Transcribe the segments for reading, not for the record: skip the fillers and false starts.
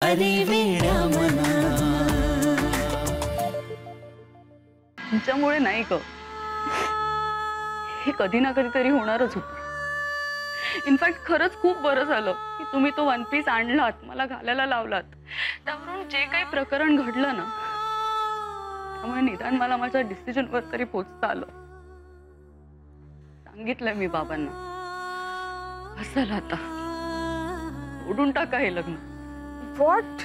अरे वेडा मना. तुमच्यामुळे नाही ग, हे कधी ना कधीतरी होणारच होतं. इनफॅक्ट खरंच खूप बरं झालं की तुम्ही तो वन पीस आणलात, मला घालायला लावलात. त्यावरून जे काही प्रकरण घडलं ना, त्यामुळे निदान मला माझ्या डिसिजनवर तरी पोहोचता आलं. सांगितलंय मी बाबांना, असं आता ओढून टाका हे लग्न. व्हॉट?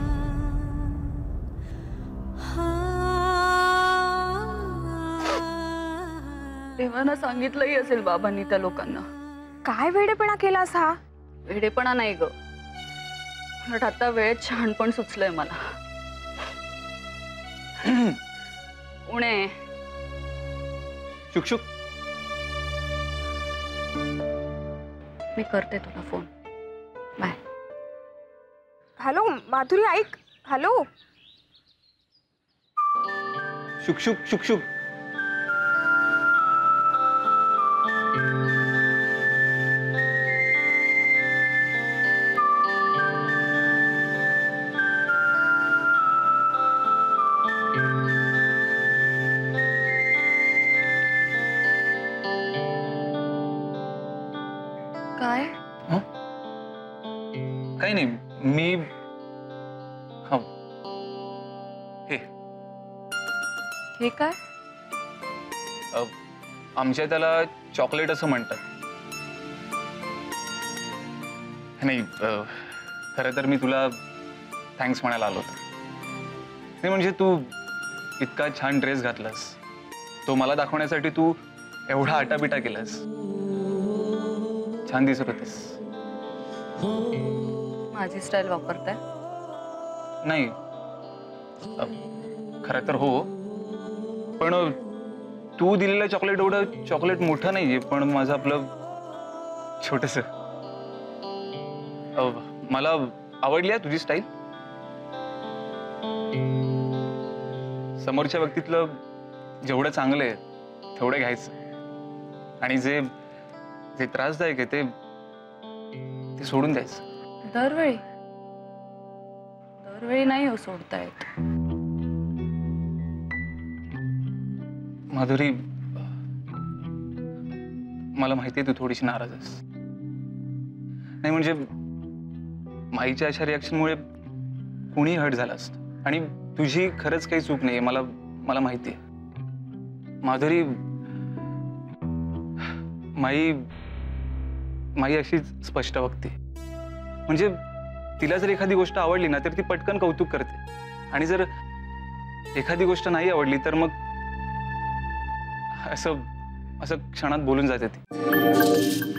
देवानं सांगितलंही असेल बाबांनी त्या लोकांना. काय वेडेपणा केलास हा? वेडेपणा नाही ग, उलट आता वेळेत शहाणपण सुचलंय मला. उणे शुक. मी करते तुला फोन. बाय. हॅलो माधुरी, ऐक. हॅलो. शुक. काय? काही नाही, मी हे काय? आमच्या त्याला चॉकलेट असं म्हणतात. नाही, खरं तर मी तुला थँक्स म्हणायला आलो होतो. नाही म्हणजे तू इतका छान ड्रेस घातलास, तो मला दाखवण्यासाठी तू एवढा आटापिटा केलास. छान दिसत होतीस. माझी स्टाईल वापरताय? नाही, खरं तर हो, पण तू दिलेलं चॉकलेट एवढं चॉकलेट मोठं नाहीये, पण माझं आपलं छोटस. मला आवडली आहे तुझी स्टाईल. समोरच्या व्यक्तीतलं जेवढं चांगलं आहे तेवढं घ्यायचं, आणि जे जे त्रासदायक आहे ते सोडून द्यायचं. दरवेळी नाही हो सोडता येत. माधुरी, मला माहिती आहे तू थोडीशी नाराज आहेस. नाही म्हणजे माईच्या अशा रिॲक्शनमुळे कुणी हर्ट झालं असतं, आणि तुझी खरंच काही चूक नाहीये. मला माहिती आहे. माधुरी, माई अशीच स्पष्ट बघते. म्हणजे तिला जर एखादी गोष्ट आवडली ना तर ती पटकन कौतुक करते, आणि जर एखादी गोष्ट नाही आवडली तर मग असं क्षणात बोलून जाते ती.